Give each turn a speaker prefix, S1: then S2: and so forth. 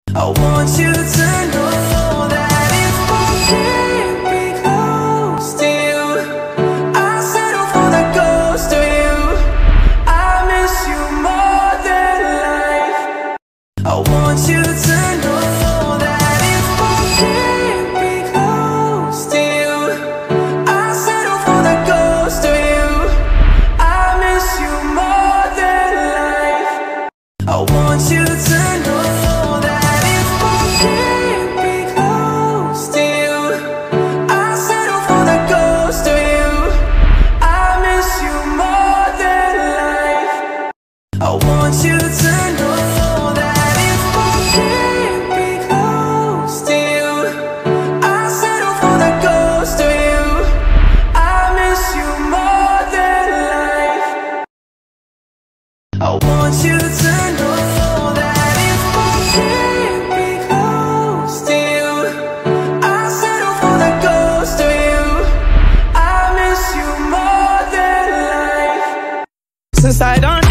S1: I want you to know that if I can't be close to you, I settle for the ghost of you. I miss you more than life. I want you to know that if I can't be close to you, I settle for the ghost of you. I miss you more than life. I want you to know that if I can't be close to you, I settle for the ghost of you. I miss you more than life. I want you to know that if I can't be close to you, I settle for the ghost of you. I miss you more than life. I want you to know that if I can't be close to you, I settle for the ghost of you. I miss you more than life. Since I don't